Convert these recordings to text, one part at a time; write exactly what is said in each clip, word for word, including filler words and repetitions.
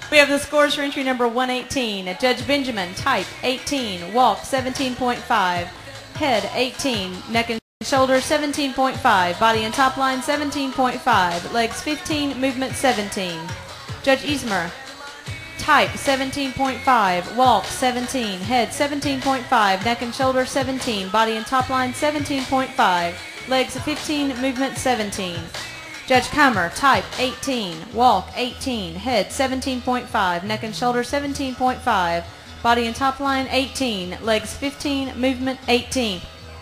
We have the scores for entry number one eighteen. Judge Benjamin, type eighteen, walk seventeen point five, head eighteen, neck and shoulder seventeen point five, body and top line seventeen point five, legs fifteen, movement seventeen. Judge Easmer, type seventeen point five, walk seventeen, head seventeen point five, neck and shoulder seventeen, body and top line seventeen point five, legs fifteen, movement seventeen. Judge Comer, type eighteen, walk eighteen, head seventeen point five, neck and shoulder seventeen point five, body and top line eighteen, legs fifteen, movement eighteen.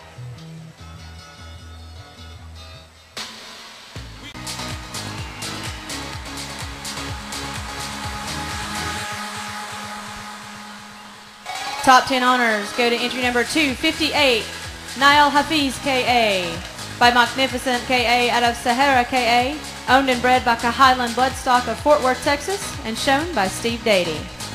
Top ten honors go to entry number two fifty-eight, Niall Hafiz K A, by Magnificent K A out of Sahara K A, owned and bred by Highland Bloodstock of Fort Worth, Texas, and shown by Steve Dady.